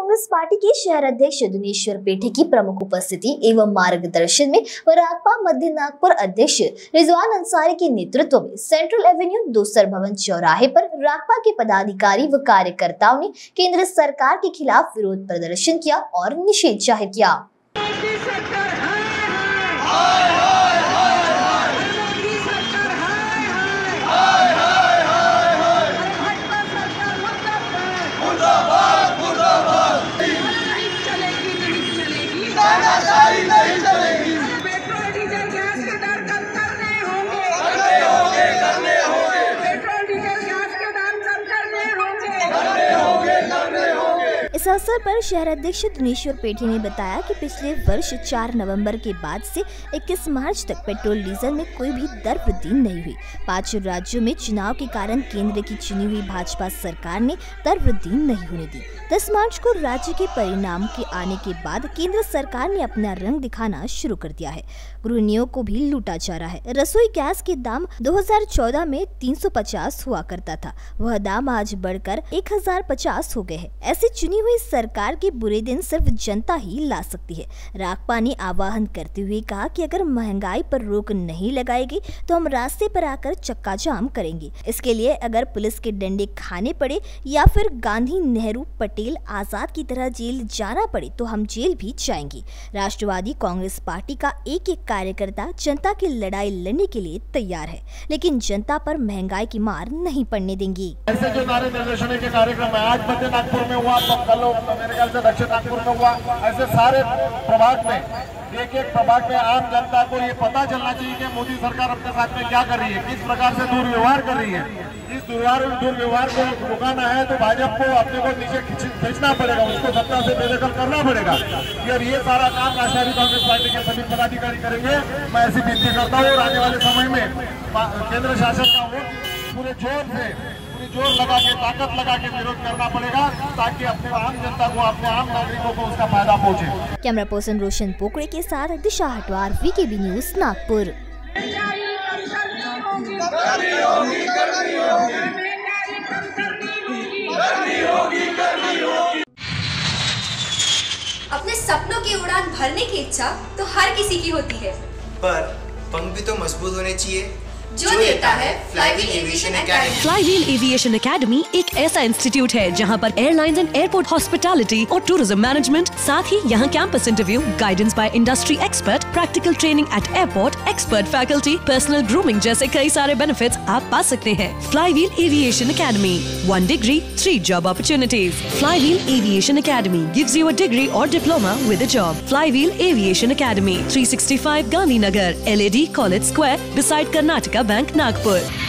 Congress party के शहर अध्यक्ष दिनेश्वर पेठे की प्रमुख उपस्थिति एवं मार्गदर्शन में राकपा मध्य नागपुर अध्यक्ष रिजवान अंसारी के नेतृत्व में सेंट्रल एवेन्यू दोसर भवन चौराहे पर राकपा के पदाधिकारी व कार्यकर्ताओं ने केंद्र सरकार के खिलाफ विरोध प्रदर्शन किया और निषेध जाहिर किया। नहीं चलेगी। पेट्रोल डीजल गैस के दाम कम करने होंगे। पेट्रोल डीजल गैस के दाम कम करने होंगे। इस अवसर पर शहर अध्यक्ष दिनेश्वर पेठे ने बताया कि पिछले वर्ष 4 नवंबर के बाद से 21 मार्च तक पेट्रोल डीजल में कोई भी दर वृद्धि नहीं हुई। 5 राज्यों में चुनाव के कारण केंद्र की चुनी हुई भाजपा सरकार ने दर वृद्धि नहीं होने दी। 10 मार्च को राज्य के परिणाम के आने के बाद केंद्र सरकार ने अपना रंग दिखाना शुरू कर दिया है। गृहिणियों को भी लूटा जा रहा है। रसोई गैस के दाम 2014 में 350 हुआ करता था, वह दाम आज बढ़कर 1050 हो गए हैं। ऐसी चुनी हुई सरकार के बुरे दिन सिर्फ जनता ही ला सकती है। राकपा ने आह्वान करते हुए कहा कि अगर महंगाई पर रोक नहीं लगाएगी तो हम रास्ते पर आकर चक्का जाम करेंगे। इसके लिए अगर पुलिस के डंडे खाने पड़े या फिर गांधी, नेहरू, पटेल, आजाद की तरह जेल जाना पड़े तो हम जेल भी जाएंगे। राष्ट्रवादी कांग्रेस पार्टी का एक एक कार्यकर्ता जनता की लड़ाई लड़ने के लिए तैयार है, लेकिन जनता पर महंगाई की मार नहीं पड़ने देंगी। ऐसे जो नारे निर्देशन के कार्यक्रम है, आज मध्य नागपुर में हुआ, कल मेरे ख्याल से दक्षिण नागपुर में हुआ, ऐसे सारे प्रभाग में एक प्रभाग में आम जनता को ये पता चलना चाहिए कि मोदी सरकार अपने साथ में क्या कर रही है, किस प्रकार से दुर्व्यवहार कर रही है। इस दुर्व्यवहार को रुकाना है तो भाजपा को अपने को नीचे खींचना पड़ेगा, उसको सत्ता से बेदखल करना पड़ेगा। और ये सारा काम राष्ट्रवादी कांग्रेस पार्टी के सभी पदाधिकारी करेंगे। मैं ऐसी विनती करता हूँ, आने वाले समय में केंद्र शासन का वोट पूरे जोर लगा के, ताकत लगा के विरोध करना पड़ेगा, ताकि अपने आम जनता को, अपने आम नागरिकों को उसका फायदा पहुंचे। कैमरा पर्सन रोशन पोकड़े के साथ दिशा हटवार, वीकेबी न्यूज, नागपुर। अपने सपनों की उड़ान भरने की इच्छा तो हर किसी की होती है, पर पंख भी तो मजबूत होने चाहिए जो देता है Flywheel Aviation Academy. Flywheel Aviation Academy एक ऐसा इंस्टीट्यूट है जहां पर एयरलाइंस एंड एयरपोर्ट हॉस्पिटैलिटी और टूरिज्म मैनेजमेंट, साथ ही यहां campus interview, guidance by industry expert, practical training at airport, expert faculty, personal grooming जैसे कई सारे बेनिफिट्स आप पा सकते हैं। Flywheel Aviation Academy, 1 degree, 3 job opportunities. Flywheel Aviation Academy gives you a degree or diploma with a job. Flywheel Aviation Academy, 365 Gandhi Nagar, LAD College Square, beside Karnataka Bank, Nagpur.